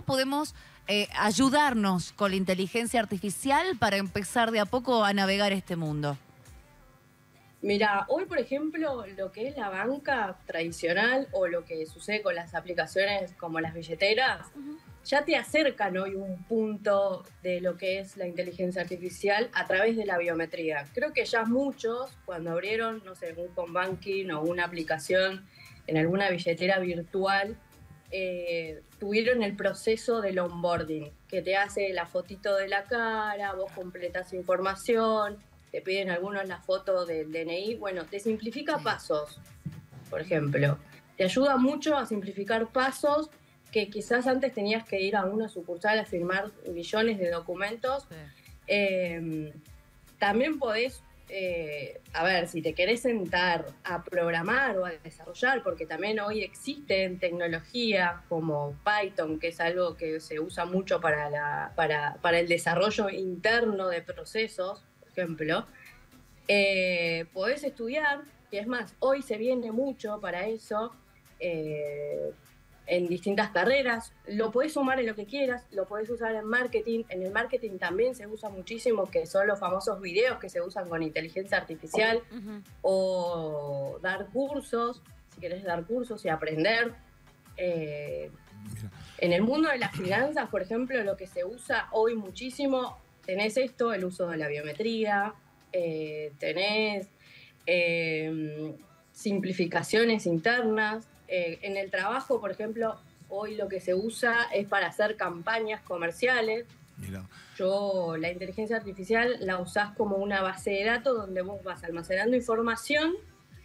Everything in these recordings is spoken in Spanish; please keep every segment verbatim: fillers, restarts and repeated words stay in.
¿cómo podemos eh, ayudarnos con la inteligencia artificial para empezar de a poco a navegar este mundo? Mira, hoy por ejemplo, lo que es la banca tradicional o lo que sucede con las aplicaciones como las billeteras, uh-huh. ya te acercan hoy un punto de lo que es la inteligencia artificial a través de la biometría. Creo que ya muchos, cuando abrieron, no sé, un home banking o una aplicación en alguna billetera virtual, eh, tuvieron el proceso del onboarding, que te hace la fotito de la cara, vos completás información, te piden algunos la foto del D N I, bueno, te simplifica pasos, por ejemplo. Te ayuda mucho a simplificar pasos que quizás antes tenías que ir a una sucursal a firmar millones de documentos. Sí. Eh, también podés, eh, a ver, si te querés sentar a programar o a desarrollar, porque también hoy existen tecnologías como Python, que es algo que se usa mucho para, la, para, para el desarrollo interno de procesos, ejemplo, eh, podés estudiar, y es más, hoy se viene mucho para eso, eh, en distintas carreras, lo podés sumar en lo que quieras, lo podés usar en marketing, en el marketing también se usa muchísimo, que son los famosos videos que se usan con inteligencia artificial, uh-huh. o dar cursos, si querés dar cursos y aprender. Eh, en el mundo de las finanzas, por ejemplo, lo que se usa hoy muchísimo, tenés esto, el uso de la biometría, eh, tenés eh, simplificaciones internas. Eh, en el trabajo, por ejemplo, hoy lo que se usa es para hacer campañas comerciales. Mira. Yo, la inteligencia artificial la usás como una base de datos donde vos vas almacenando información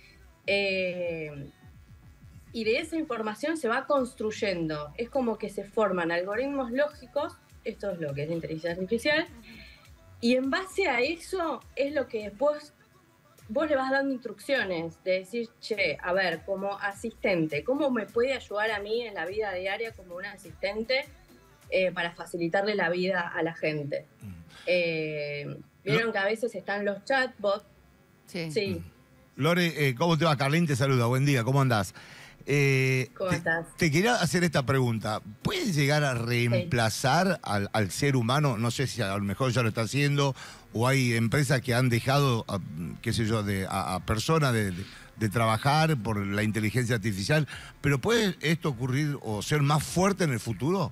eh, y de esa información se va construyendo. Es como que se forman algoritmos lógicos, esto es lo que es la inteligencia artificial, y en base a eso es lo que después vos le vas dando instrucciones de decir, che, a ver, como asistente, ¿cómo me puede ayudar a mí en la vida diaria como un asistente eh, para facilitarle la vida a la gente? Eh, Vieron que a veces están los chatbots. Sí. sí. Lore, eh, ¿cómo te va? Carlín te saluda, buen día, ¿cómo andás? Eh, ¿Cómo te, estás? Te quería hacer esta pregunta. ¿Puede llegar a reemplazar sí. al, al ser humano? No sé si a lo mejor ya lo está haciendo, o hay empresas que han dejado, a, qué sé yo, de, a, a personas de, de, de trabajar por la inteligencia artificial. ¿Pero puede esto ocurrir o ser más fuerte en el futuro?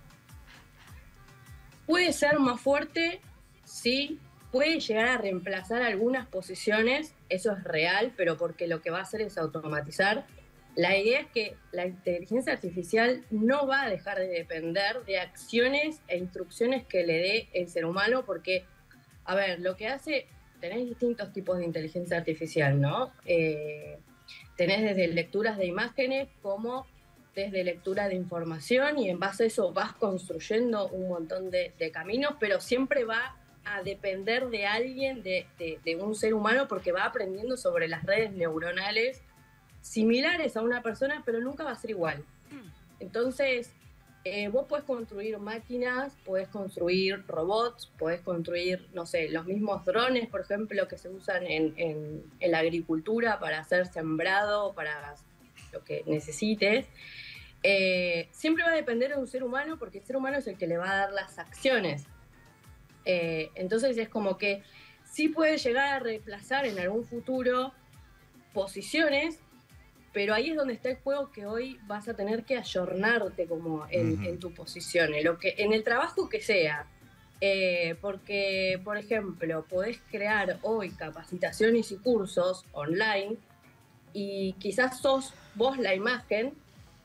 Puede ser más fuerte, sí. Puede llegar a reemplazar algunas posiciones, eso es real, pero porque lo que va a hacer es automatizar. La idea es que la inteligencia artificial no va a dejar de depender de acciones e instrucciones que le dé el ser humano, porque, a ver, lo que hace, tenés distintos tipos de inteligencia artificial, ¿no? Eh, tenés desde lecturas de imágenes como desde lectura de información, y en base a eso vas construyendo un montón de, de caminos, pero siempre va a depender de alguien, de, de, de un ser humano, porque va aprendiendo sobre las redes neuronales similares a una persona, pero nunca va a ser igual. Entonces, eh, vos podés construir máquinas, podés construir robots, podés construir, no sé, los mismos drones, por ejemplo, que se usan en, en, en la agricultura para hacer sembrado, para lo que necesites. Eh, siempre va a depender de un ser humano, porque el ser humano es el que le va a dar las acciones. Eh, entonces es como que sí puede llegar a reemplazar en algún futuro posiciones, pero ahí es donde está el juego, que hoy vas a tener que ayornarte como en, uh-huh. en tu posición, en, lo que, en el trabajo que sea. Eh, porque, por ejemplo, podés crear hoy capacitaciones y cursos online y quizás sos vos la imagen,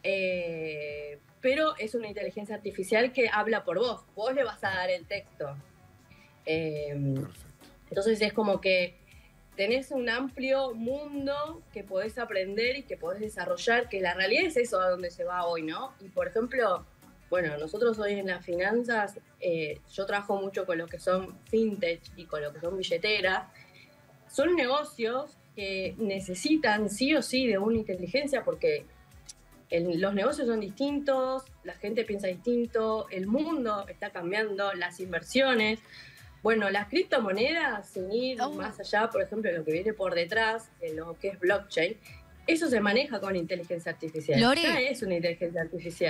eh, pero es una inteligencia artificial que habla por vos. Vos le vas a dar el texto. Eh, entonces es como que tenés un amplio mundo que podés aprender y que podés desarrollar, que la realidad es eso a donde se va hoy, ¿no? Y por ejemplo, bueno, nosotros hoy en las finanzas, eh, yo trabajo mucho con lo que son fintech y con lo que son billeteras. Son negocios que necesitan sí o sí de una inteligencia, porque el, los negocios son distintos, la gente piensa distinto, el mundo está cambiando, las inversiones. Bueno, las criptomonedas, sin ir oh. más allá, por ejemplo, lo que viene por detrás, de lo que es blockchain, eso se maneja con inteligencia artificial. Lore. Ya es una inteligencia artificial.